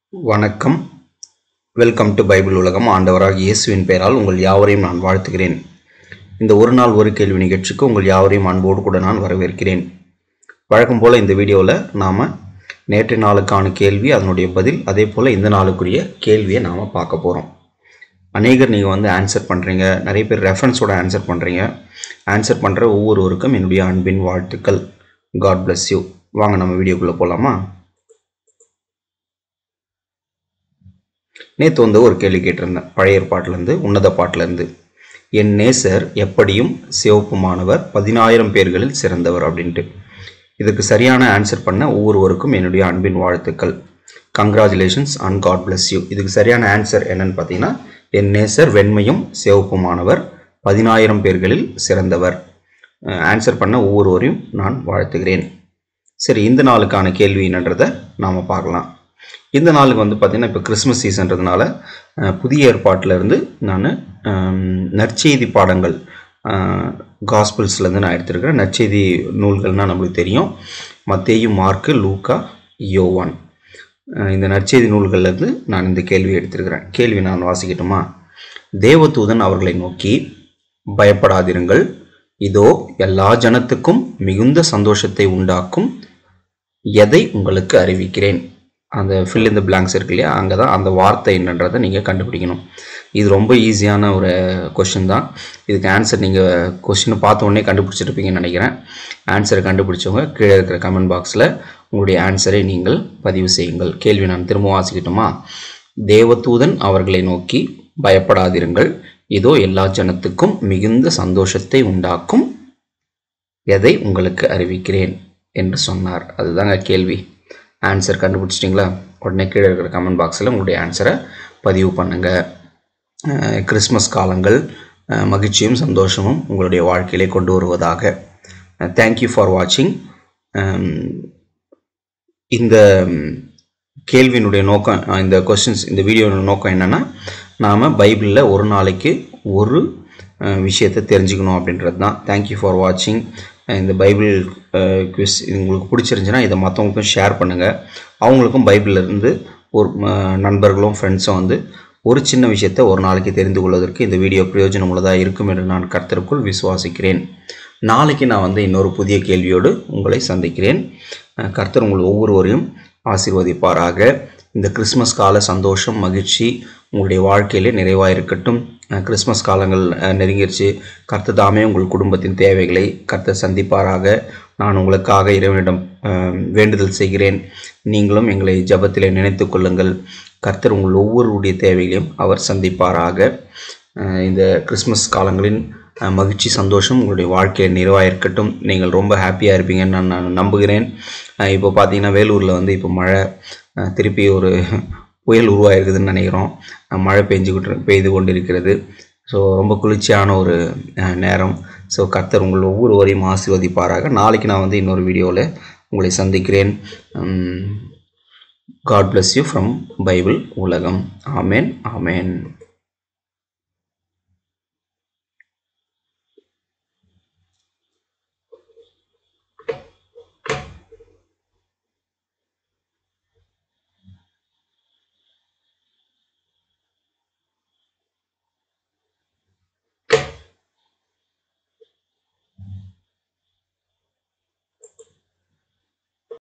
வணக்கம். Welcome to Bible உலகம். ஆண்டவராகிய இயேசுவின் பெயரால் உங்கள் யாவரையும் நான் வாழ்த்துகிறேன். இந்த ஒரு நாள் ஒரு கேள்வி நிகழ்ச்சிக்கு உங்கள் யாவரையும் அன்போடு கூட நான் வரவேற்கிறேன். வழக்கம் போல் இந்த வீடியோவில் நாம் நேற்று நாளுக்கான கேள்வி, அதனுடைய பதில், அதே போல் இந்த நாளுக்குரிய கேள்வியை நாம் பார்க்க போகிறோம். அநேகர் நீங்கள் ஆன்சர் பண்ணுறீங்க, நிறைய பேர் ரெஃபரன்ஸோட ஆன்சர் பண்ணுறீங்க. ஆன்சர் பண்ணுற ஒவ்வொருவருக்கும் என்னுடைய அன்பின் வாழ்த்துக்கள். God bless you. வாங்க நம்ம வீடியோக்குள்ளே போகலாமா? நேற்று ஒரு கேள்வி கேட்டிருந்தேன், பழைய ஏற்பாட்டிலேருந்து, உன்னத பாட்டிலேருந்து. என் நேசர் எப்படியும் சிவப்புமானவர், 10,000 பேர்களில் சிறந்தவர் அப்படின்ட்டு. இதுக்கு சரியான ஆன்சர் பண்ண ஒவ்வொருவருக்கும் என்னுடைய அன்பின் வாழ்த்துக்கள். Congratulations and God bless you. இதுக்கு சரியான ஆன்சர் என்னன்னு பார்த்தீங்கன்னா, என் நேசர் வெண்மையும் சிவப்புமானவர், 10,000 பேர்களில் சிறந்தவர். ஆன்சர் பண்ண ஒவ்வொருவரையும் நான் வாழ்த்துகிறேன். சரி, இந்த நாளுக்கான கேள்வி என்னன்றதை நாம் பார்க்கலாம். இந்த நாளுக்கு பார்த்தீங்கன்னா, இப்போ கிறிஸ்மஸ் சீசன்றதுனால புதிய ஏற்பாட்டிலேருந்து நான் நற்செய்தி பாடங்கள், காஸ்பிள்ஸ்லேருந்து நான் எடுத்திருக்கிறேன். நற்செய்தி நூல்கள்னால் நம்மளுக்கு தெரியும், மத்தேயு, மார்க்கு, லூக்கா, யோவான். இந்த நற்செய்தி நூல்கள்லேருந்து நான் இந்த கேள்வி எடுத்திருக்கிறேன். கேள்வி நான் வாசிக்கட்டுமா? தேவதூதன் அவர்களை நோக்கி, பயப்படாதிருங்கள், இதோ எல்லா ஜனத்துக்கும் மிகுந்த சந்தோஷத்தை உண்டாக்கும் எதை உங்களுக்கு அறிவிக்கிறேன். அந்த ஃபில் இந்த பிளாங்க்ஸ் இருக்கு இல்லையா, அங்கே தான் அந்த வார்த்தை என்னன்றதை நீங்கள் கண்டுபிடிக்கணும். இது ரொம்ப ஈஸியான ஒரு கொஷின் தான். இதுக்கு ஆன்சர் நீங்கள் கொஷினை பார்த்த உடனே கண்டுபிடிச்சிருப்பீங்கன்னு நினைக்கிறேன். ஆன்சரை கண்டுபிடிச்சவங்க கீழே இருக்கிற கமெண்ட் பாக்ஸில் உங்களுடைய ஆன்சரை நீங்கள் பதிவு செய்யுங்கள். கேள்வி நான் திரும்ப வாசிக்கட்டுமா? தேவதூதன் அவர்களை நோக்கி, பயப்படாதிருங்கள், இதோ எல்லா ஜனத்துக்கும் மிகுந்த சந்தோஷத்தை உண்டாக்கும் எதை உங்களுக்கு அறிவிக்கிறேன் என்று சொன்னார். அதுதாங்க கேள்வி. ஆன்சர் கண்டுபிடிச்சிட்டிங்களா? உடனே கீழே இருக்கிற கமெண்ட் பாக்ஸில் உங்களுடைய ஆன்சரை பதிவு பண்ணுங்கள். கிறிஸ்மஸ் காலங்கள் மகிழ்ச்சியும் சந்தோஷமும் உங்களுடைய வாழ்க்கையிலே கொண்டு வருவதாக. தேங்க்யூ ஃபார் வாட்சிங். இந்த கேள்வியினுடைய நோக்கம், இந்த கொஸ்டின்ஸ், இந்த வீடியோட நோக்கம் என்னென்னா, நாம் பைபிளில் ஒரு நாளைக்கு ஒரு விஷயத்தை தெரிஞ்சுக்கணும் அப்படின்றது தான். தேங்க்யூ ஃபார் வாட்சிங். இந்த பைபிள் குவிஸ் உங்களுக்கு பிடிச்சிருந்துச்சுன்னா இதை மற்றவங்களுக்கும் ஷேர் பண்ணுங்கள். அவங்களுக்கும் பைபிளிலிருந்து ஒரு நண்பர்களும் ஃப்ரெண்ட்ஸும் ஒரு சின்ன விஷயத்தை ஒரு நாளைக்கு தெரிந்து கொள்வதற்கு இந்த வீடியோ பிரயோஜனமுள்ளதாக இருக்கும் என்று நான் கர்த்தருக்குள் விசுவாசிக்கிறேன். நாளைக்கு நான் இன்னொரு புதிய கேள்வியோடு உங்களை சந்திக்கிறேன். கர்த்தர் உங்கள் ஒவ்வொருவரையும் ஆசீர்வதிப்பாராக. இந்த கிறிஸ்மஸ் கால சந்தோஷம், மகிழ்ச்சி உங்களுடைய வாழ்க்கையிலே நிறைவாக இருக்கட்டும். கிறிஸ்மஸ் காலங்கள் நெருங்கிடுச்சு. கர்த்தர் தாமே உங்கள் குடும்பத்தின் தேவைகளை கர்த்தர் சந்திப்பாராக. நான் உங்களுக்காக இறைவனிடம் வேண்டுதல் செய்கிறேன். நீங்களும் எங்களை ஜெபத்திலே நினைத்து கொள்ளுங்கள். கர்த்தர் உங்கள் ஒவ்வொருடைய தேவைகளையும் அவர் சந்திப்பாராக. இந்த கிறிஸ்மஸ் காலங்களின் மகிழ்ச்சி, சந்தோஷம் உங்களுடைய வாழ்க்கையை நிறைவாக இருக்கட்டும். நீங்கள் ரொம்ப ஹாப்பியாக இருப்பீங்கன்னு நான் நம்புகிறேன். இப்போ பார்த்தீங்கன்னா, வேலூரில் இப்போ மழை, திருப்பி ஒரு புயல் உருவாயிருக்குதுன்னு நினைக்கிறோம். மழை பெய்து கொண்டிருக்கிறது. ஸோ ரொம்ப குளிர்ச்சியான ஒரு நேரம். ஸோ கர்த்தர் உங்கள் ஒவ்வொருவரையும் ஆசீர்வதிப்பாராக. நாளைக்கு நான் இன்னொரு வீடியோவில் உங்களை சந்திக்கிறேன். God bless you from Bible உலகம். ஆமேன், ஆமேன்.